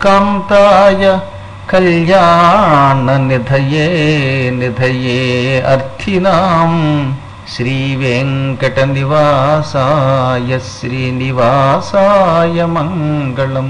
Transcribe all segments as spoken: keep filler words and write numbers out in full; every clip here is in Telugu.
కాంతాయ కళ్యాణ నిధయే నిధయే అర్థినాం శ్రీ వెంకట నివాసాయ శ్రీనివాసాయ మంగళం.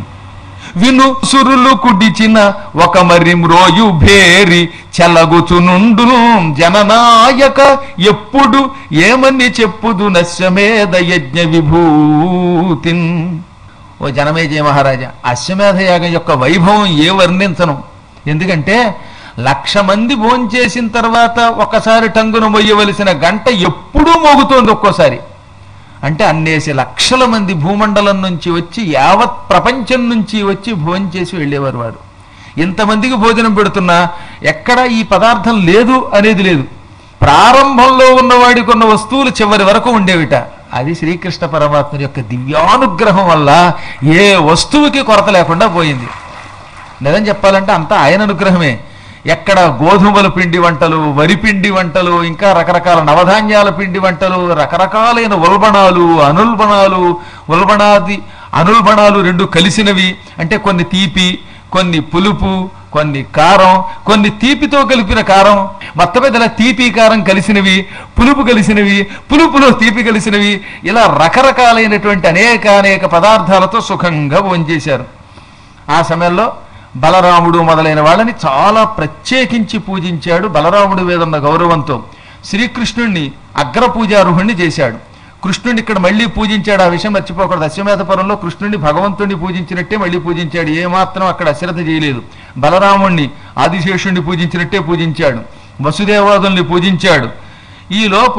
విను సురులు కుడిచిన ఒక మరి మ్రోయు భేరి చెలగుచునుండును జననాయక ఎప్పుడు ఏమని చెప్పుదు నశ్వమేధ యజ్ఞ విభూతిన్. ఓ జనమేజయ మహారాజా, అశ్వమేధ యాగం యొక్క వైభవం ఏ వర్ణించను. ఎందుకంటే లక్ష మంది భోంచేసిన తర్వాత ఒకసారి టంగున మొయ్యవలసిన గంట ఎప్పుడూ మోగుతోంది ఒక్కోసారి. అంటే అన్నేసి లక్షల మంది భూమండలం నుంచి వచ్చి యావత్ ప్రపంచం నుంచి వచ్చి భోంచేసి వెళ్ళేవారు వారు. ఇంతమందికి భోజనం పెడుతున్నా ఎక్కడ ఈ పదార్థం లేదు అనేది లేదు. ప్రారంభంలో ఉన్నవాడికి ఉన్న వస్తువులు చివరి వరకు ఉండేవిట. అది శ్రీకృష్ణ పరమాత్మ యొక్క దివ్యానుగ్రహం వల్ల ఏ వస్తువుకి కొరత లేకుండా పోయింది. నిజం చెప్పాలంటే అంతా ఆయన అనుగ్రహమే. ఎక్కడ గోధుమల పిండి వంటలు, వరి పిండి వంటలు, ఇంకా రకరకాల నవధాన్యాల పిండి వంటలు, రకరకాలైన ఉల్బణాలు, అనుల్బణాలు, ఉల్బణాది అనుల్బణాలు రెండు కలిసినవి. అంటే కొన్ని తీపి, కొన్ని పులుపు, కొన్ని కారం, కొన్ని తీపితో కలిపిన కారం, మొత్తం మీద ఇలా తీపి కారం కలిసినవి, పులుపు కలిసినవి, పులుపులో తీపి కలిసినవి, ఇలా రకరకాలైనటువంటి అనేక అనేక పదార్థాలతో సుఖంగా భోంచేశారు. ఆ సమయంలో బలరాముడు మొదలైన వాళ్ళని చాలా ప్రత్యేకించి పూజించాడు. బలరాముడు వేదన్న గౌరవంతో శ్రీకృష్ణుణ్ణి అగ్రపూజారుహుణ్ణి చేశాడు. కృష్ణుడిని ఇక్కడ మళ్ళీ పూజించాడు. ఆ విషయం మర్చిపోకూడదు. అశ్వమేధపురంలో కృష్ణుడిని భగవంతుడిని పూజించినట్టే మళ్ళీ పూజించాడు. ఏమాత్రం అక్కడ అశ్రద్ధ చేయలేదు. బలరాముణ్ణి ఆదిశేషుణ్ణి పూజించినట్టే పూజించాడు. వసుదేవాదుల్ని పూజించాడు. ఈలోపు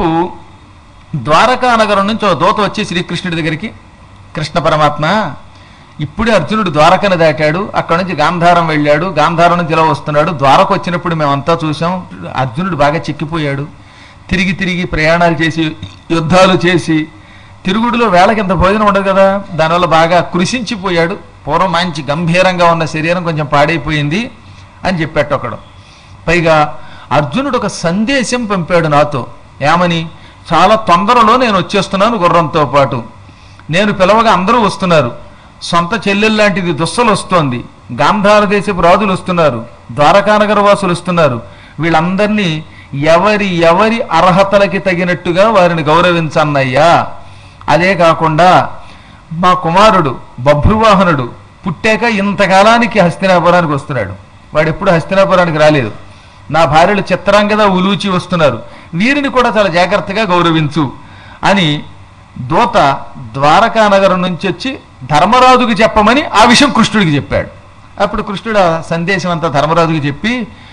ద్వారకా నగరం నుంచి ఒక దూత వచ్చి శ్రీకృష్ణుడి దగ్గరికి, కృష్ణ పరమాత్మ ఇప్పుడే అర్జునుడు ద్వారకను దాటాడు, అక్కడ నుంచి గాంధారం వెళ్ళాడు, గాంధారం నుంచి ఇలా వస్తున్నాడు, ద్వారకు వచ్చినప్పుడు మేమంతా చూసాం, అర్జునుడు బాగా చిక్కిపోయాడు, తిరిగి తిరిగి ప్రయాణాలు చేసి యుద్ధాలు చేసి తిరుగుడులో వేళకి ఇంత భోజనం ఉండదు కదా, దానివల్ల బాగా కృషించిపోయాడు, పూర్వం మంచి గంభీరంగా ఉన్న శరీరం కొంచెం పాడైపోయింది అని చెప్పాడు ఒకడు. పైగా అర్జునుడు ఒక సందేశం పంపాడు నాతో, ఏమని, చాలా తొందరలో నేను వచ్చేస్తున్నాను గుర్రంతో పాటు, నేను పిలవగా అందరూ వస్తున్నారు, సొంత చెల్లెల్లాంటిది దుస్సలు వస్తోంది, గాంధార దేశపు రాజులు వస్తున్నారు, ద్వారకానగర వాసులు వస్తున్నారు, వీళ్ళందరినీ ఎవరి ఎవరి అర్హతలకి తగినట్టుగా వారిని గౌరవించన్నయ్యా. అదే కాకుండా మా కుమారుడు బభ్రువాహనుడు పుట్టాక ఇంతకాలానికి హస్తినాపురానికి వస్తున్నాడు, వాడు ఎప్పుడు హస్తినాపురానికి రాలేదు, నా భార్యలు చిత్రాంగద ఉలూచి వస్తున్నారు, వీరిని కూడా చాలా జాగ్రత్తగా గౌరవించు అని దూత ద్వారకా నగరం నుంచి వచ్చి ధర్మరాజుకి చెప్పమని ఆ విషయం కృష్ణుడికి చెప్పాడు. అప్పుడు కృష్ణుడు ఆ సందేశం అంతా ధర్మరాజుకి చెప్పి,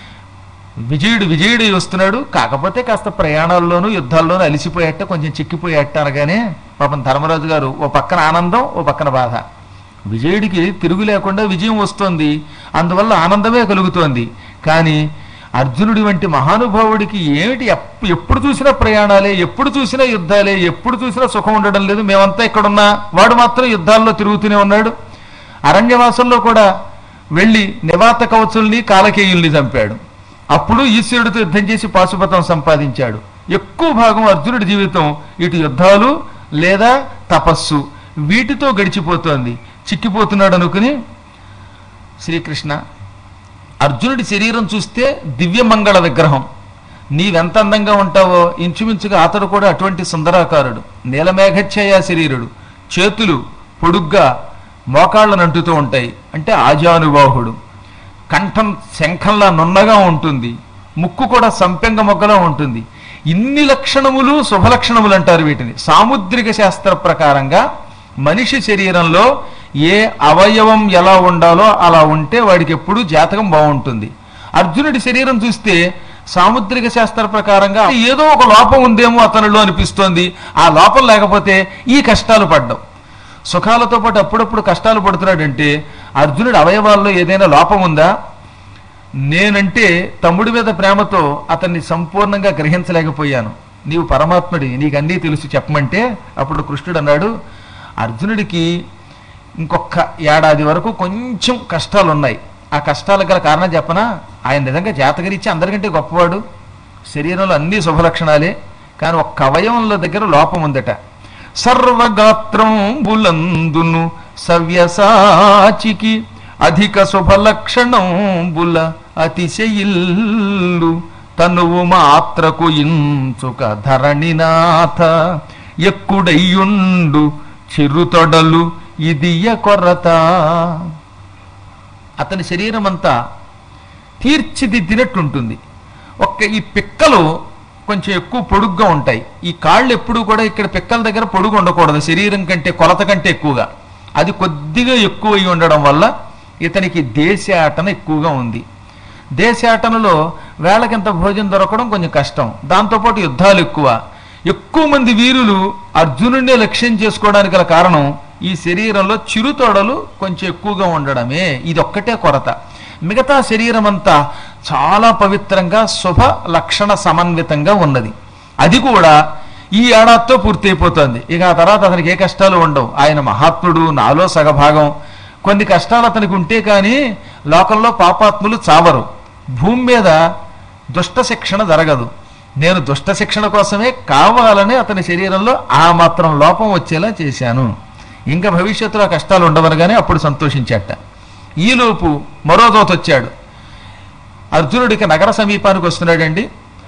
విజయుడు విజయుడు వస్తున్నాడు, కాకపోతే కాస్త ప్రయాణాల్లోనూ యుద్ధాల్లోనూ అలిసిపోయేట, కొంచెం చిక్కిపోయేట అనగానే పాపం ధర్మరాజు గారు ఓ పక్కన ఆనందం, ఓ పక్కన బాధ. విజయుడికి తిరుగు లేకుండా విజయం వస్తోంది, అందువల్ల ఆనందమే కలుగుతోంది. కానీ అర్జునుడి వంటి మహానుభావుడికి ఏమిటి, ఎప్పుడు చూసినా ప్రయాణాలే, ఎప్పుడు చూసినా యుద్ధాలే, ఎప్పుడు చూసినా సుఖం ఉండడం లేదు, మేమంతా ఇక్కడున్నా వాడు మాత్రం యుద్ధాల్లో తిరుగుతూనే ఉన్నాడు. అరణ్యవాసంలో కూడా వెళ్ళి నివాత కవచుల్ని కాలకేయుల్ని చంపాడు. అప్పుడు ఈశ్వరుడితో యుద్ధం చేసి పాశుపతం సంపాదించాడు. ఎక్కువ భాగం అర్జునుడి జీవితం ఇటు యుద్ధాలు లేదా తపస్సు వీటితో గడిచిపోతోంది. చిక్కిపోతున్నాడు అనుకుని శ్రీకృష్ణ, అర్జునుడి శరీరం చూస్తే దివ్యమంగళ విగ్రహం, నీవెంత అందంగా ఉంటావో ఇంచుమించుగా అతడు కూడా అటువంటి సుందరాకారుడు, నీలమేఘఛాయ శరీరుడు, చేతులు పొడుగ్గా మోకాళ్ళను అంటుతూ ఉంటాయి, అంటే ఆజానుబాహుడు, కంఠం శంఖంలా నున్నగా ఉంటుంది, ముక్కు కూడా సంపెంగ మొగ్గలా ఉంటుంది. ఇన్ని లక్షణములు శుభలక్షణములు అంటారు వీటిని. సాముద్రిక శాస్త్ర ప్రకారంగా మనిషి శరీరంలో ఏ అవయవం ఎలా ఉండాలో అలా ఉంటే వాడికి ఎప్పుడు జాతకం బాగుంటుంది. అర్జునుడి శరీరం చూస్తే సాముద్రిక శాస్త్ర ప్రకారంగా ఏదో ఒక లోపం ఉందేమో అతనిలో అనిపిస్తోంది. ఆ లోపం లేకపోతే ఈ కష్టాలు పడ్డం, సుఖాలతో పాటు అప్పుడప్పుడు కష్టాలు పడుతున్నాడంటే అర్జునుడి అవయవాల్లో ఏదైనా లోపం ఉందా? నేనంటే తమ్ముడి మీద ప్రేమతో అతన్ని సంపూర్ణంగా గ్రహించలేకపోయాను, నీవు పరమాత్ముడి, నీకు అన్నీ తెలుసు చెప్పమంటే అప్పుడు కృష్ణుడు అన్నాడు, అర్జునుడికి ఇంకొక ఏడాది వరకు కొంచెం కష్టాలు ఉన్నాయి. ఆ కష్టాలకు గల కారణం చెప్పనా, ఆయన నిజంగా జాతకరీత్యా అందరికంటే గొప్పవాడు, శరీరంలో అన్ని శుభలక్షణాలే, కానీ ఒక్క అవయవంలో దగ్గర లోపం ఉందట. సర్వగాత్రం బులందును సవ్యసాచికి అధిక శుభలక్షణంబుల అతిశయిల్లు తనువు మాత్రకు ఇంచుక ధరణినాథ ఎక్కుడయ్యుండు చిరుతొడలు ఇదియ కొరత. అతని శరీరం అంతా తీర్చిదిద్దినట్టుంటుంది. ఒక్క ఈ పిక్కలు కొంచెం ఎక్కువ పొడుగ్గా ఉంటాయి. ఈ కాళ్ళు ఎప్పుడు కూడా ఇక్కడ పిక్కల దగ్గర పొడుగు ఉండకూడదు, శరీరం కంటే కొలత కంటే ఎక్కువగా. అది కొద్దిగా ఎక్కువ అయి ఉండడం వల్ల ఇతనికి దేశాటన ఎక్కువగా ఉంది. దేశాటనలో వేళకింత భోజనం దొరకడం కొంచెం కష్టం. దాంతోపాటు యుద్ధాలు ఎక్కువ. ఎక్కువ మంది వీరులు అర్జునుడినే లక్ష్యం చేసుకోవడానికి గల కారణం ఈ శరీరంలో చిరుతొడలు కొంచెం ఎక్కువగా ఉండడమే. ఇది ఒక్కటే కొరత. మిగతా శరీరం అంతా చాలా పవిత్రంగా శుభ లక్షణ సమన్వితంగా ఉన్నది. అది కూడా ఈ ఏడాదితో పూర్తి అయిపోతుంది. ఇక ఆ తర్వాత అతనికి ఏ కష్టాలు ఉండవు. ఆయన మహాత్ముడు, నాలో సగభాగం. కొన్ని కష్టాలు అతనికి ఉంటే కానీ లోకంలో పాపాత్ములు చావరు. భూమి మీద దుష్ట శిక్షణ జరగదు. నేను దుష్ట శిక్షణ కోసమే కావాలని అతని శరీరంలో ఆ మాత్రం లోపం వచ్చేలా చేశాను. ఇంకా భవిష్యత్తులో కష్టాలు ఉండవనగానే అప్పుడు సంతోషించాట. ఈలోపు మరో దోత వచ్చాడు. అర్జునుడికి నగర సమీపానికి వస్తున్నాడండి.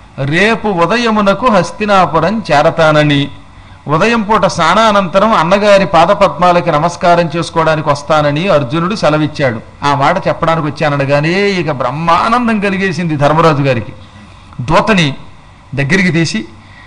రేపు ఉదయమునకు హస్తినాపురం చేరతానని, ఉదయం పూట స్నానానంతరం అన్నగారి పాదపద్మాలకి నమస్కారం చేసుకోవడానికి వస్తానని అర్జునుడు సెలవిచ్చాడు. ఆ మాట చెప్పడానికి వచ్చాననగానే ఇక బ్రహ్మానందం కలిగేసింది ధర్మరాజు గారికి. దూతని దగ్గరికి తీసి,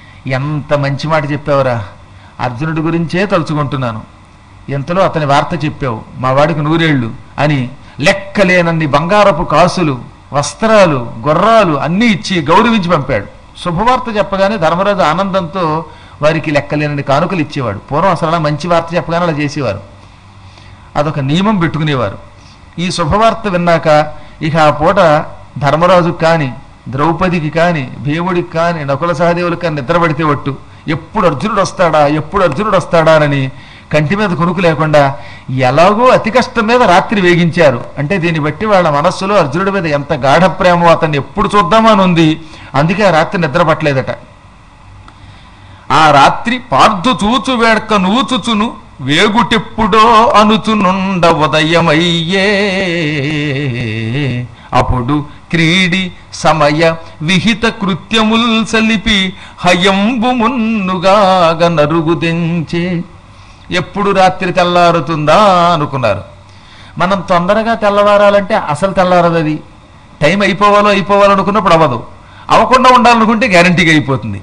ఎంత మంచి మాట చెప్పావురా, అర్జునుడి గురించే తలుచుకుంటున్నాను. ఎంతలో అతని వార్త చెప్పావు, మా వాడికి నూరేళ్లు అని లెక్కలేనన్ని బంగారపు కాసులు, వస్త్రాలు, గుర్రాలు అన్నీ ఇచ్చి గౌరవించి పంపాడు. శుభవార్త చెప్పగానే ధర్మరాజు ఆనందంతో వారికి లెక్కలేనన్ని కానుకలు ఇచ్చేవాడు. పూర్వం అసలు మంచి వార్త చెప్పగానే అలా చేసేవారు. అదొక నియమం పెట్టుకునేవారు. ఈ శుభవార్త విన్నాక ఇక ఆ పూట ధర్మరాజుకి కానీ, ద్రౌపదికి కానీ, భీముడికి కానీ, నకుల సహదేవులకి కానీ నిద్రపడితే ఒట్టు. ఎప్పుడు అర్జునుడు వస్తాడా ఎప్పుడు అర్జునుడు వస్తాడా అని కంటి మీద కొనుక్కు లేకుండా ఎలాగో అతి కష్టం మీద రాత్రి వేగించారు. అంటే దీన్ని బట్టి వాళ్ళ మనస్సులో అర్జునుడి మీద ఎంత గాఢ ప్రేమో అతన్ని ఎప్పుడు చూద్దామని ఉంది. అందుకే ఆ రాత్రి నిద్ర పట్టలేదట. ఆ రాత్రి పార్థు చూచు వేడక నూచుచును వేగుటెప్పుడో అనుచునుండ ఉదయమయ్యే. అప్పుడు క్రీడి సమయ విహిత కృత్యముల్ సలిపి హయంబు మున్నుగాగ నరుగుదెంచే. ఎప్పుడు రాత్రి తెల్లారుతుందా అనుకున్నారు. మనం తొందరగా తెల్లవారాలంటే అసలు తెల్లారదు. అది టైం అయిపోవాలో అయిపోవాలో అనుకున్నప్పుడు అవ్వదు. అవ్వకుండా ఉండాలనుకుంటే గ్యారంటీగా అయిపోతుంది.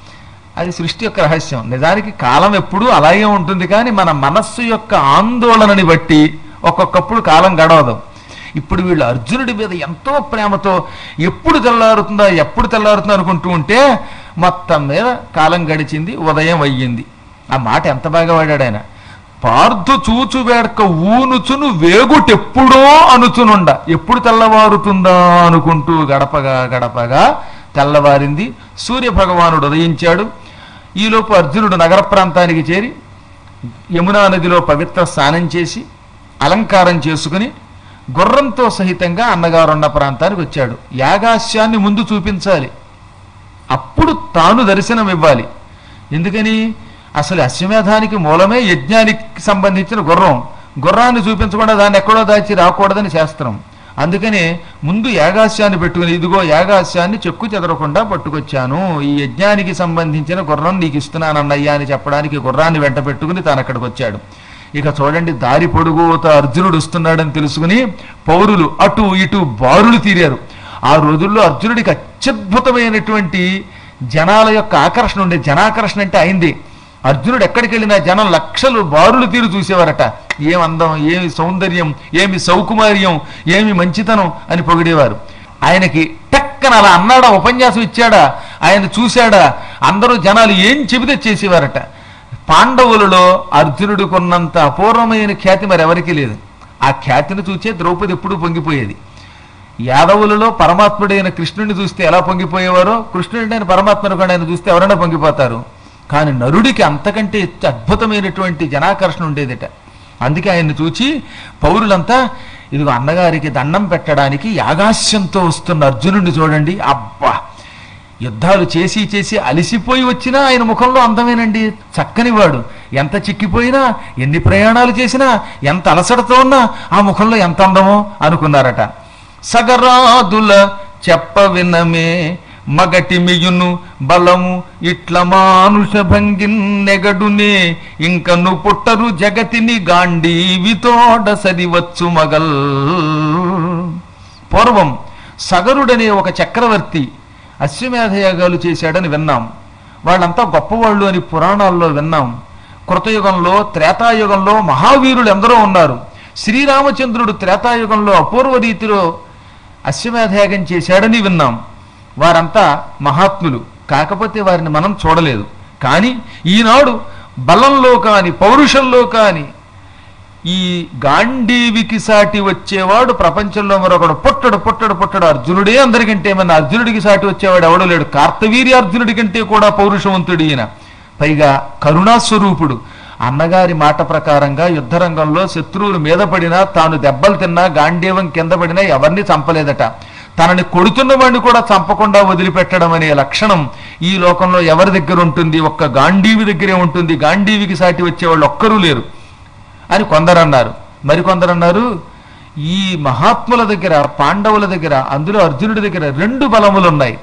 అది సృష్టి యొక్క రహస్యం. నిజానికి కాలం ఎప్పుడూ అలాగే ఉంటుంది, కానీ మన మనస్సు యొక్క ఆందోళనని బట్టి ఒక్కొక్కప్పుడు కాలం గడవదు. ఇప్పుడు వీళ్ళు అర్జునుడి మీద ఎంతో ప్రేమతో ఎప్పుడు తెల్లారుతుందా ఎప్పుడు తెల్లారుతుందా అనుకుంటూ ఉంటే మొత్తం మీద కాలం గడిచింది, ఉదయం అయ్యింది. ఆ మాట ఎంత బాగా వాడాడు ఆయన. పార్థు చూచు వేడక ఊనుచును వేగుటెప్పుడో అనుచునుండ. ఎప్పుడు తెల్లవారుతుందా అనుకుంటూ గడపగా గడపగా తెల్లవారింది. సూర్య భగవానుడు ఉదయించాడు. ఈలోపు అర్జునుడు నగర ప్రాంతానికి చేరి యమునా నదిలో పవిత్ర స్నానం చేసి అలంకారం చేసుకుని గుర్రంతో సహితంగా అన్నగారున్న ప్రాంతానికి వచ్చాడు. యాగాస్యాన్ని ముందు చూపించాలి, అప్పుడు తాను దర్శనం ఇవ్వాలి. ఎందుకని? అసలు అశ్వమేధానికి మూలమే యజ్ఞానికి సంబంధించిన గుర్రం. గుర్రాన్ని చూపించకుండా దాన్ని ఎక్కడో దాచి రాకూడదని శాస్త్రం. అందుకనే ముందు యాగాస్యాన్ని పెట్టుకుని, ఇదిగో యాగాస్యాన్ని చెక్కు చెదరకుండా పట్టుకొచ్చాను, ఈ యజ్ఞానికి సంబంధించిన గుర్రం నీకు ఇస్తున్నానన్నయ్యా అని చెప్పడానికి గుర్రాన్ని వెంట పెట్టుకుని తాను అక్కడికి వచ్చాడు. ఇక చూడండి, దారి పొడుగుత అర్జునుడు వస్తున్నాడని తెలుసుకుని పౌరులు అటు ఇటు బారులు తీరారు. ఆ రోజుల్లో అర్జునుడికి అత్యద్భుతమైనటువంటి జనాల యొక్క ఆకర్షణ ఉండే. జనాకర్షణ అంటే అయింది. అర్జునుడు ఎక్కడికి వెళ్ళినా జనం లక్షలు బారులు తీరు చూసేవారట. ఏం అందం, ఏమి సౌందర్యం, ఏమి సౌకుమార్యం, ఏమి మంచితనం అని పొగిడేవారు. ఆయనకి టక్కన అలా అన్నాడా, ఉపన్యాసం ఇచ్చాడా, ఆయన చూశాడా, అందరూ జనాలు ఏం చెబితే చేసేవారట. పాండవులలో అర్జునుడికున్నంత అపూర్వమైన ఖ్యాతి మరి ఎవరికీ లేదు. ఆ ఖ్యాతిని చూసే ద్రౌపది ఎప్పుడూ పొంగిపోయేది. యాదవులలో పరమాత్ముడైన కృష్ణుడిని చూస్తే ఎలా పొంగిపోయేవారో, కృష్ణుడైన పరమాత్మను కూడా ఆయన చూస్తే ఎవరైనా పొంగిపోతారు. కానీ నరుడికి అంతకంటే అద్భుతమైనటువంటి జనాకర్షణ ఉండేదిట. అందుకే ఆయన్ని చూచి పౌరులంతా ఇదిగో అన్నగారికి దండం పెట్టడానికి యాగాస్యంతో వస్తున్న అర్జునుడిని చూడండి, అబ్బా యుద్ధాలు చేసి చేసి అలిసిపోయి వచ్చినా ఆయన ముఖంలో అందమేనండి. చక్కనివాడు. ఎంత చిక్కిపోయినా, ఎన్ని ప్రయాణాలు చేసినా, ఎంత అలసటతో ఉన్నా ఆ ముఖంలో ఎంత అందమో అనుకున్నారట. సగరాదుల చెప్ప వినమే మగటి మియును బలము ఇట్ల మానుష భంగిన్ నెగడునే ఇంకను పుట్టరు జగతిని గాంధీవితోడ సరివచ్చు మగల్. పూర్వం సగరుడనే ఒక చక్రవర్తి అశ్వమేధయాగాలు చేశాడని విన్నాం. వాళ్ళంతా గొప్పవాళ్ళు అని పురాణాల్లో విన్నాం. కృతయుగంలో, త్రేతాయుగంలో మహావీరులు ఎందరో ఉన్నారు. శ్రీరామచంద్రుడు త్రేతాయుగంలో అపూర్వ రీతిలో అశ్వమేధయాగం చేశాడని విన్నాం. వారంతా మహాత్ములు, కాకపోతే వారిని మనం చూడలేదు. కానీ ఈనాడు బలంలో కాని, పౌరుషంలో కాని ఈ గాంధీవికి సాటి వచ్చేవాడు ప్రపంచంలో మరొకడు పుట్టడు పుట్టడు పుట్టడు అర్జునుడే అందరికంటే. మన అర్జునుడికి సాటి వచ్చేవాడు ఎవడో లేడు. కార్తవీర్య అర్జునుడి కంటే కూడా పౌరుషవంతుడు ఈయన. పైగా కరుణాస్వరూపుడు. అన్నగారి మాట ప్రకారంగా యుద్ధరంగంలో శత్రువులు మీద పడినా, తాను దెబ్బలు తిన్నా, గాంధీవం కింద పడినా ఎవరిని చంపలేదట. తనని కొడుతున్న వాడిని కూడా చంపకుండా వదిలిపెట్టడం అనే లక్షణం ఈ లోకంలో ఎవరి దగ్గర ఉంటుంది? ఒక్క గాంధీవి దగ్గరే ఉంటుంది. గాంధీవికి సాటి వచ్చేవాళ్ళు ఒక్కరూ లేరు అని కొందరన్నారు. మరికొందరన్నారు ఈ మహాత్ముల దగ్గర, పాండవుల దగ్గర, అందులో అర్జునుడి దగ్గర రెండు బలములున్నాయి.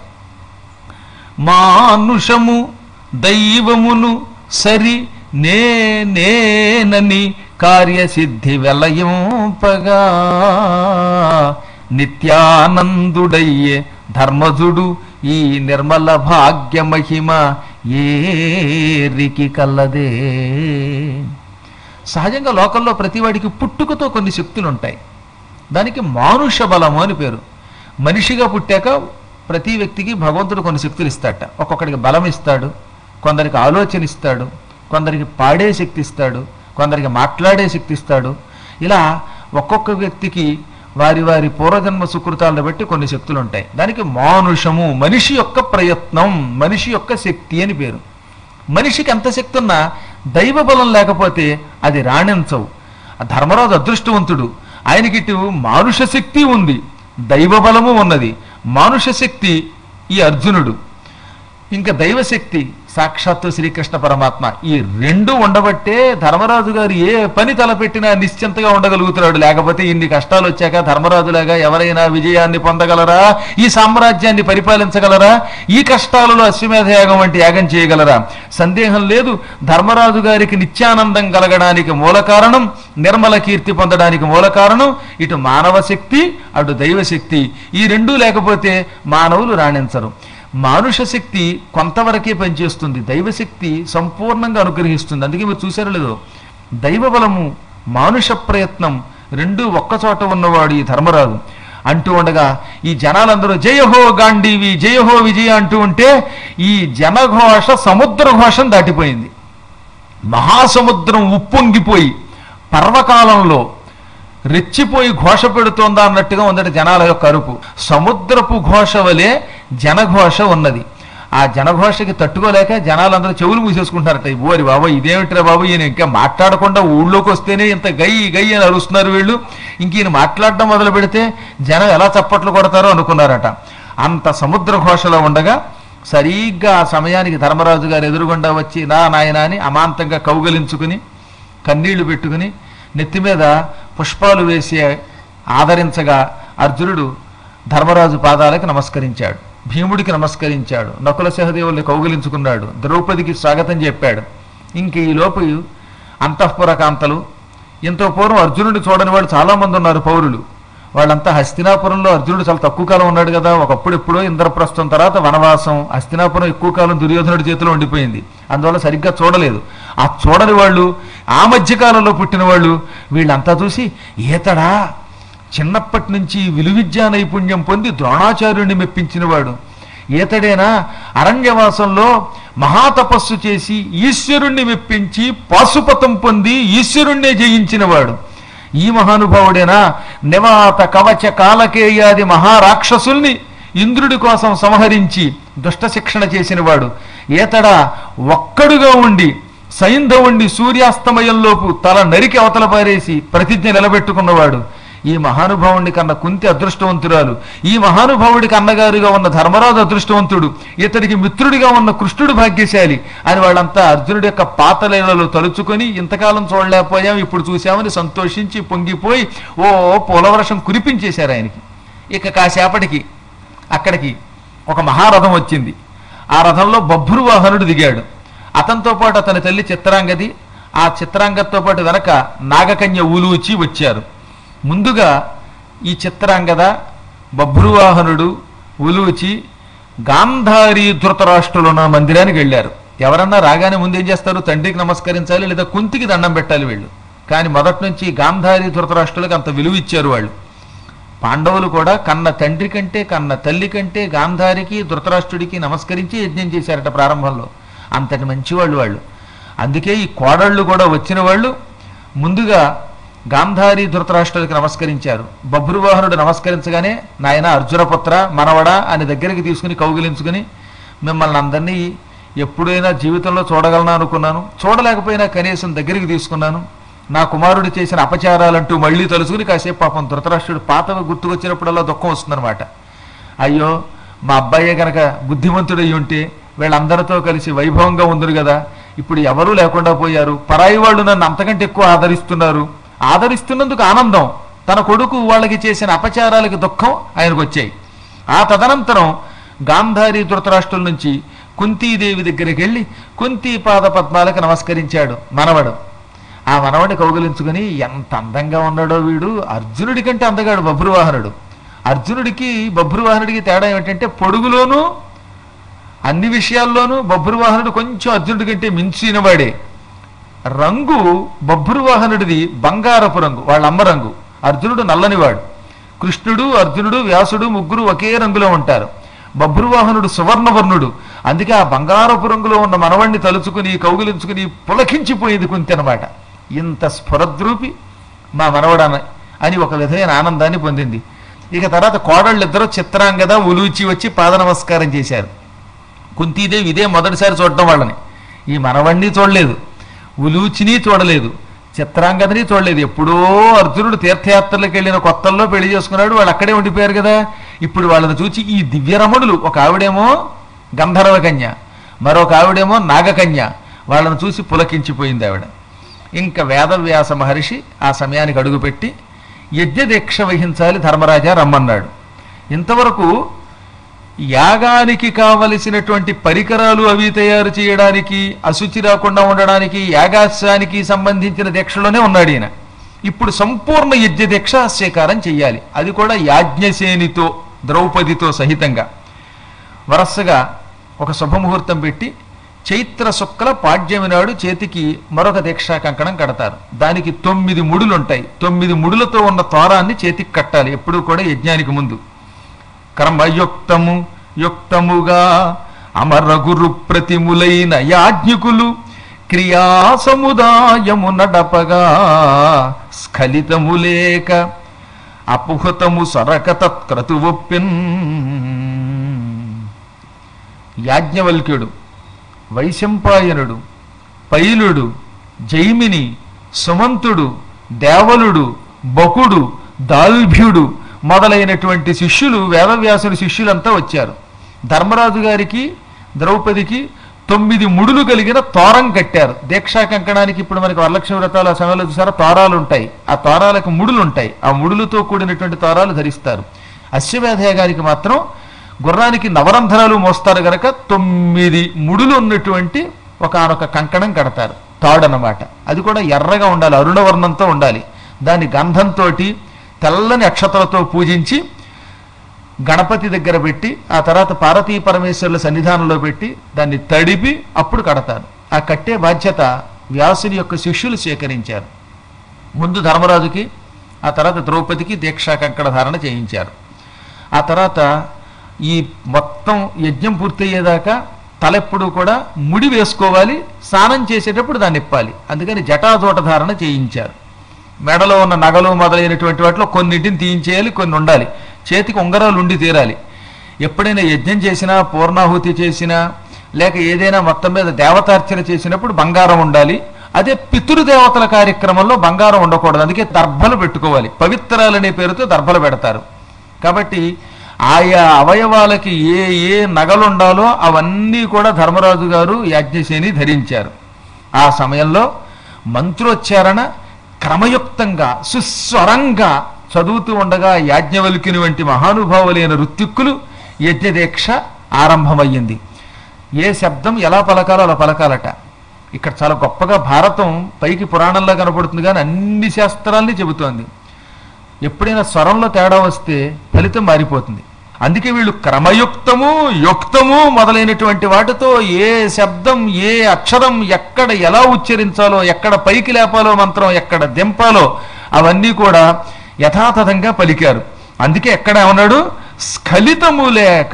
మానుషము దైవమును సరి నేనని కార్యసిద్ధి వెలయింపగా నిత్యానందుడయ్యే ధర్మజుడు ఈ నిర్మల భాగ్య మహిమ ఏరికి కల్లదే. సహజంగా లోకంలో ప్రతివాడికి పుట్టుకతో కొన్ని శక్తులు ఉంటాయి. దానికి మానుష బలము అని పేరు. మనిషిగా పుట్టాక ప్రతి వ్యక్తికి భగవంతుడు కొన్ని శక్తులు ఇస్తాడట. ఒక్కొక్కడికి బలం ఇస్తాడు, కొందరికి ఆలోచన ఇస్తాడు, కొందరికి పాడే శక్తి ఇస్తాడు, కొందరికి మాట్లాడే శక్తి ఇస్తాడు. ఇలా ఒక్కొక్క వ్యక్తికి వారి వారి పూర్వజన్మ సుకృతాలను బట్టి కొన్ని శక్తులు ఉంటాయి. దానికి మానుషము, మనిషి యొక్క ప్రయత్నం, మనిషి యొక్క శక్తి అని పేరు. మనిషికి ఎంత శక్తి ఉన్నా దైవ బలం లేకపోతే అది రాణించవు. ధర్మరాజు అదృష్టవంతుడు. ఆయనకి ఇటు మానుష శక్తి ఉంది, దైవ బలము ఉన్నది. మానుష శక్తి ఈ అర్జునుడు, ఇంకా దైవశక్తి సాక్షాత్తు శ్రీకృష్ణ పరమాత్మ. ఈ రెండు ఉండబట్టే ధర్మరాజు గారు ఏ పని తలపెట్టినా నిశ్చింతగా ఉండగలుగుతున్నాడు. లేకపోతే ఇన్ని కష్టాలు వచ్చాక ధర్మరాజులాగా ఎవరైనా విజయాన్ని పొందగలరా? ఈ సామ్రాజ్యాన్ని పరిపాలించగలరా? ఈ కష్టాలలో అశ్వమేధయాగం వంటి యాగం చేయగలరా? సందేహం లేదు. ధర్మరాజు గారికి నిత్యానందం కలగడానికి మూల కారణం, నిర్మల కీర్తి పొందడానికి మూల కారణం ఇటు మానవ శక్తి, అటు దైవశక్తి. ఈ రెండూ లేకపోతే మానవులు రాణించరు. మానుష శక్తి కొంతవరకే పనిచేస్తుంది, దైవశక్తి సంపూర్ణంగా అనుగ్రహిస్తుంది. అందుకే మీరు చూసారో లేదో, దైవ బలము మానుష ప్రయత్నం రెండూ ఒక్కచోట ఉన్నవాడు ఈ ధర్మరాజు. అంటూ ఉండగా ఈ జనాలందరూ జయహో గాంధీవి, జయహో విజయ అంటూ ఉంటే ఈ జనఘోష సముద్ర ఘోషం దాటిపోయింది. మహాసముద్రం ఉప్పొంగిపోయి పర్వకాలంలో రెచ్చిపోయి ఘోష పెడుతోందా అన్నట్టుగా ఉందట జనాల యొక్క అరుపు. సముద్రపు ఘోష వలె జనఘోష ఉన్నది. ఆ జనఘోషకి తట్టుకోలేక జనాలందరూ చెవులు మూసేసుకుంటారట. ఓరి బాబు, ఇదేమిట్రా బాబు, ఈయన ఇంకా మాట్లాడకుండా ఊళ్ళోకి వస్తేనే ఇంత గై గై అని అరుస్తున్నారు వీళ్ళు, ఇంక ఈయన మాట్లాడటం మొదలు పెడితే జనం ఎలా చప్పట్లు కొడతారో అనుకున్నారట. అంత సముద్ర ఘోషలో ఉండగా సరిగ్గా ఆ సమయానికి ధర్మరాజు గారు ఎదురుగుండా వచ్చి నా నాయన అని అమాంతంగా కౌగలించుకుని కన్నీళ్లు పెట్టుకుని నెత్తి మీద పుష్పాలు వేసి ఆదరించగా అర్జునుడు ధర్మరాజు పాదాలకు నమస్కరించాడు, భీముడికి నమస్కరించాడు, నకుల సహదేవుల్ని కౌగిలించుకున్నాడు, ద్రౌపదికి స్వాగతం చెప్పాడు. ఇంక ఈ లోపు అంతఃపుర కాంతలు, ఎంతో పూర్వం అర్జునుడిని చూడని వాళ్ళు చాలామంది ఉన్నారు పౌరులు. వాళ్ళంతా హస్తినాపురంలో అర్జునుడు చాలా తక్కువ కాలం ఉన్నాడు కదా, ఒకప్పుడు ఎప్పుడో ఇంద్రప్రస్థం తర్వాత వనవాసం, హస్తినాపురం ఎక్కువ కాలం దుర్యోధనుడి చేతిలో ఉండిపోయింది, అందువల్ల సరిగ్గా చూడలేదు. ఆ చూడని వాళ్ళు, ఆ మధ్యకాలంలో పుట్టిన వాళ్ళు, వీళ్ళంతా చూసి ఈతడా చిన్నప్పటి నుంచి విలువిద్యా నైపుణ్యం పొంది ద్రోణాచార్యుడిని మెప్పించినవాడు, ఈతడేనా అరణ్యవాసంలో మహాతపస్సు చేసి ఈశ్వరుణ్ణి మెప్పించి పాశుపతం పొంది ఈశ్వరుణ్ణే జయించినవాడు, ఈ మహానుభావుడేనా నివాత కవచ కాలకేయాది మహారాక్షసుల్ని ఇంద్రుడి కోసం సంహరించి దుష్ట శిక్షణ చేసినవాడు, ఈతడా ఒక్కడుగా ఉండి సైంధవుణ్ణి సూర్యాస్తమయంలోపు తల నరికి అవతల పారేసి ప్రతిజ్ఞ నిలబెట్టుకున్నవాడు, ఈ మహానుభావుడి కన్న కుంతి అదృష్టవంతురాలు, ఈ మహానుభావుడికి అన్నగారుగా ఉన్న ధర్మరాజు అదృష్టవంతుడు, ఇతడికి మిత్రుడిగా ఉన్న కృష్ణుడు భాగ్యశాలి అని వాళ్ళంతా అర్జునుడి యొక్క పాతలీలలో తలుచుకొని ఇంతకాలం చూడలేకపోయాం ఇప్పుడు చూశామని సంతోషించి పొంగిపోయి ఓ పూలవర్షం కురిపించేశారు ఆయనకి. ఇక కాసేపటికి అక్కడికి ఒక మహారథం వచ్చింది. ఆ రథంలో బభ్రు వాహనుడు దిగాడు. అతనితో పాటు అతని తల్లి చిత్రాంగది, ఆ చిత్రాంగతో పాటు వెనక నాగకన్య ఊలూచి వచ్చారు. ముందుగా ఈ చిత్రాంగద, బభ్రువాహనుడు, ఉలూచి గాంధారీ ధృతరాష్ట్రులు ఉన్న మందిరానికి వెళ్ళారు. ఎవరన్నా రాగానే ముందు ఏం చేస్తారు? తండ్రికి నమస్కరించాలి లేదా కుంతికి దండం పెట్టాలి వీళ్ళు. కానీ మొదటి నుంచి గాంధారీ ధృతరాష్ట్రులకు అంత విలువ ఇచ్చారు వాళ్ళు. పాండవులు కూడా కన్న తండ్రి కంటే కన్న తల్లి కంటే గాంధారికి ధృతరాష్ట్రుడికి నమస్కరించి యజ్ఞం చేశారట ప్రారంభంలో. అంతటి మంచివాళ్ళు వాళ్ళు. అందుకే ఈ కోడళ్ళు కూడా వచ్చిన వాళ్ళు ముందుగా గాంధారీ ధృతరాష్ట్రులకి నమస్కరించారు. బభ్రువాహనుడు నమస్కరించగానే నాయన అర్జునపుత్ర మనవడా అని దగ్గరికి తీసుకుని కౌగిలించుకుని మిమ్మల్ని అందరినీ ఎప్పుడైనా జీవితంలో చూడగలనా అనుకున్నాను, చూడలేకపోయినా కనీసం దగ్గరికి తీసుకున్నాను. నా కుమారుడు చేసిన అపచారాలంటూ మళ్ళీ తలుచుకుని కాసేపు పాపం ధృతరాష్ట్రుడు పాతవి గుర్తుకొచ్చినప్పుడల్లా దుఃఖం వస్తుందన్నమాట. అయ్యో మా అబ్బాయే కనుక బుద్ధిమంతుడయ్యి ఉంటే వీళ్ళందరితో కలిసి వైభవంగా ఉందరు కదా, ఇప్పుడు ఎవరూ లేకుండా పోయారు, పరాయి వాళ్ళు నన్ను అంతకంటే ఎక్కువ ఆదరిస్తున్నారు, ఆదరిస్తున్నందుకు ఆనందం, తన కొడుకు వాళ్ళకి చేసిన అపచారాలకి దుఃఖం ఆయనకు వచ్చాయి. ఆ తదనంతరం గాంధారీ ధృతరాష్ట్రుల నుంచి కుంతీదేవి దగ్గరికి వెళ్ళి కుంతీ పాద పద్మాలకు నమస్కరించాడు మనవడు. ఆ మనవడిని కౌగిలించుకుని ఎంత అందంగా ఉన్నాడో వీడు, అర్జునుడి కంటే అందగాడు బభ్రువాహనుడు. అర్జునుడికి బభ్రువాహనుడికి తేడా ఏమిటంటే పొడుగులోనూ అన్ని విషయాల్లోనూ బభ్రువాహనుడు కొంచెం అర్జునుడి కంటే మించినవాడే. రంగు బభ్రువాహనుడిది బంగారపు రంగు, వాళ్ళ అమ్మ రంగు. అర్జునుడు నల్లనివాడు. కృష్ణుడు అర్జునుడు వ్యాసుడు ముగ్గురు ఒకే రంగులో ఉంటారు. బభ్రువాహనుడు సువర్ణవర్ణుడు. అందుకే ఆ బంగారపు రంగులో ఉన్న మనవణ్ణి తలుచుకుని కౌగిలించుకుని పులకించిపోయింది కుంతి అనమాట. ఇంత స్ఫురద్రూపి మా మనవడాన అని ఒక విధమైన ఆనందాన్ని పొందింది. ఇక తర్వాత కోడళ్ళిద్దరూ చిత్రాంగద ఉలూచి వచ్చి పాద నమస్కారం చేశారు. కుంతీదేవి ఇదే మొదటిసారి చూడటం వాళ్ళని. ఈ మనవణ్ణి చూడలేదు, ఉలూచిని చూడలేదు, చిత్రాంగదని చూడలేదు. ఎప్పుడో అర్జునుడు తీర్థయాత్రలకు వెళ్ళిన కొత్తల్లో పెళ్లి చేసుకున్నాడు, వాళ్ళు అక్కడే ఉండిపోయారు కదా. ఇప్పుడు వాళ్ళని చూచి ఈ దివ్యరమణులు, ఒక ఆవిడేమో గంధర్వ కన్య, మరొక ఆవిడేమో నాగకన్య, వాళ్ళని చూసి పులకించిపోయింది ఆవిడ. ఇంకా వేదవ్యాస మహర్షి ఆ సమయానికి అడుగుపెట్టి యజ్ఞదీక్ష వహించాలి ధర్మరాజా రమ్మన్నాడు. ఇంతవరకు యాగానికి కావలసినటువంటి పరికరాలు అవి తయారు చేయడానికి, అశుచి రాకుండా ఉండడానికి, యాగాశానికి సంబంధించిన దీక్షలోనే ఉన్నాడు ఈయన. ఇప్పుడు సంపూర్ణ యజ్ఞ దీక్ష స్వీకారం చెయ్యాలి, అది కూడా యాజ్ఞసేనితో ద్రౌపదితో సహితంగా. వరసగా ఒక శుభముహూర్తం పెట్టి చైత్ర శుక్ల పాడ్యమి నాడు చేతికి మరొక దీక్షా కంకణం కడతారు. దానికి తొమ్మిది ముడులు ఉంటాయి. తొమ్మిది ముడులతో ఉన్న తోరాన్ని చేతికి కట్టాలి ఎప్పుడూ కూడా యజ్ఞానికి ముందు. కర్మయుక్తము యుక్తముగా అమరగురు ప్రతిములైన యాజ్ఞికులు క్రియా సముదాయము నడపగా స్ఖలితములేక అపుహతము సరక తత్క్రతువొప్పిన్. యాజ్ఞవల్క్యుడు, వైశంపాయనుడు, పైలుడు, జైమిని, సుమంతుడు, దేవలుడు, బకుడు, దాల్భ్యుడు మొదలైనటువంటి శిష్యులు, వేదవ్యాసుని శిష్యులంతా వచ్చారు. ధర్మరాజు గారికి ద్రౌపదికి తొమ్మిది ముడులు కలిగిన తోరం కట్టారు. దీక్షా కంకణానికి ఇప్పుడు మనకి వరలక్ష్మి వ్రతాలు ఆ సమయంలో చూసారా తోరాలు ఉంటాయి, ఆ తోరాలకు ముడులు ఉంటాయి. ఆ ముడులతో కూడినటువంటి తోరాలు ధరిస్తారు. అశ్వమేధయ్య గారికి మాత్రం గుర్రానికి నవరంధ్రాలు మోస్తారు గనక తొమ్మిది ముడులు ఉన్నటువంటి ఒకనొక కంకణం కడతారు, తాడనమాట. అది కూడా ఎర్రగా ఉండాలి, అరుణవర్ణంతో ఉండాలి. దాని గంధంతో తెల్లని అక్షతలతో పూజించి గణపతి దగ్గర పెట్టి ఆ తర్వాత పార్వతీ పరమేశ్వరుల సన్నిధానంలో పెట్టి దాన్ని తడిపి అప్పుడు కడతారు. ఆ కట్టే బాధ్యత వ్యాసుని యొక్క శిష్యులు స్వీకరించారు. ముందు ధర్మరాజుకి, ఆ తర్వాత ద్రౌపదికి దీక్షా కంకణ ధారణ చేయించారు. ఆ తర్వాత ఈ మొత్తం యజ్ఞం పూర్తయ్యేదాకా తలెప్పుడు కూడా ముడి వేసుకోవాలి, స్నానం చేసేటప్పుడు దాన్ని ఇప్పాలి. అందుకని జటాజోట ధారణ చేయించారు. మెడలో ఉన్న నగలు మొదలైనటువంటి వాటిలో కొన్నింటిని తీయించేయాలి, కొన్ని ఉండాలి. చేతికి ఉంగరాలు ఉండి తీరాలి. ఎప్పుడైనా యజ్ఞం చేసినా, పూర్ణాహుతి చేసినా, లేక ఏదైనా మొత్తం మీద దేవతార్చన చేసినప్పుడు బంగారం ఉండాలి. అదే పితృదేవతల కార్యక్రమంలో బంగారం ఉండకూడదు, అందుకే దర్భలు పెట్టుకోవాలి. పవిత్రాలనే పేరుతో దర్భలు పెడతారు. కాబట్టి ఆయా అవయవాలకి ఏ ఏ నగలుండాలో అవన్నీ కూడా ధర్మరాజు గారు యాజ్ఞసేని ధరించారు. ఆ సమయంలో మంత్రోచ్చారణ క్రమయుక్తంగా సుస్వరంగా చదువుతూ ఉండగా యాజ్ఞవల్క్యుని వంటి మహానుభావులైన ఋత్విక్కులు యజ్ఞదీక్ష ఆరంభమయ్యింది. ఏ శబ్దం ఎలా పలకాలో అలా పలకాలట. ఇక్కడ చాలా గొప్పగా భారతం పైకి పురాణంలో కనపడుతుంది, కానీ అన్ని శాస్త్రాల్ని చెబుతోంది. ఎప్పుడైనా స్వరంలో తేడా వస్తే ఫలితం మారిపోతుంది. అందుకే వీళ్ళు క్రమయుక్తము యుక్తము మొదలైనటువంటి వాటితో ఏ శబ్దం ఏ అక్షరం ఎక్కడ ఎలా ఉచ్చరించాలో, ఎక్కడ పైకి లేపాలో మంత్రం, ఎక్కడ దింపాలో అవన్నీ కూడా యథాతథంగా పలికారు. అందుకే ఎక్కడ ఏమన్నాడు, స్ఖలితము లేక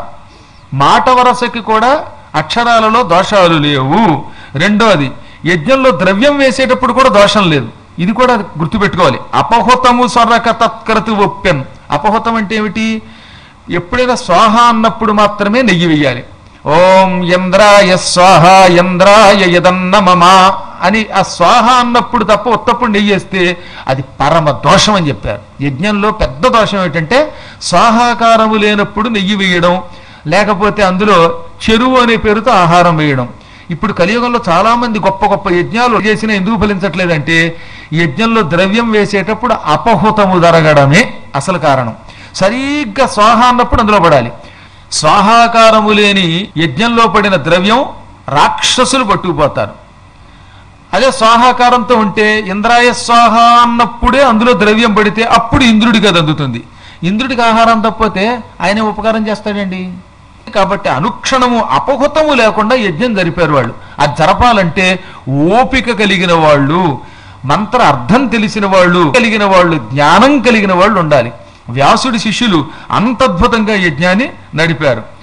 మాట వరసకి కూడా అక్షరాలలో దోషాలు లేవు. రెండోది, యజ్ఞంలో ద్రవ్యం వేసేటప్పుడు కూడా దోషం లేదు. ఇది కూడా గుర్తుపెట్టుకోవాలి. అపహృతము స్వరక తత్కరతు ఒప్పెన్. అపహృతం అంటే ఏమిటి? ఎప్పుడైనా స్వాహ అన్నప్పుడు మాత్రమే నెయ్యి వెయ్యాలి. ఓం యంద్రాయ స్వాహ యంద్రాయ యదన్న మమా అని ఆ స్వాహ అన్నప్పుడు తప్ప ఉత్తప్పుడు నెయ్యి వేస్తే అది పరమ దోషం అని చెప్పారు. యజ్ఞంలో పెద్ద దోషం ఏంటంటే స్వాహాకారము లేనప్పుడు నెయ్యి వేయడం, లేకపోతే అందులో చెరువు అనే పేరుతో ఆహారం వేయడం. ఇప్పుడు కలియుగంలో చాలా మంది గొప్ప గొప్ప యజ్ఞాలు చేసినా ఎందుకు ఫలించట్లేదంటే యజ్ఞంలో ద్రవ్యం వేసేటప్పుడు అపహృతము జరగడమే అసలు కారణం. సరిగ్గా స్వాహ అన్నప్పుడు అందులో పడాలి. స్వాహాకారము లేని యజ్ఞంలో పడిన ద్రవ్యం రాక్షసులు పట్టుకుపోతారు. అదే స్వాహాకారంతో ఉంటే ఇంద్రాయ స్వాహ అన్నప్పుడే అందులో ద్రవ్యం పడితే అప్పుడు ఇంద్రుడికి అది అందుతుంది. ఇంద్రుడికి ఆహారం తప్పితే ఆయన ఉపకారం చేస్తాడండి. కాబట్టి అనుక్షణము అపహృతము లేకుండా యజ్ఞం జరిపారు వాళ్ళు. అది జరపాలంటే ఓపిక కలిగిన వాళ్ళు, మంత్ర అర్థం తెలిసిన వాళ్ళు, కలిగిన వాళ్ళు, జ్ఞానం కలిగిన వాళ్ళు ఉండాలి. వ్యాసుడి శిష్యులు అంత అద్భుతంగా యజ్ఞాన్ని నడిపారు.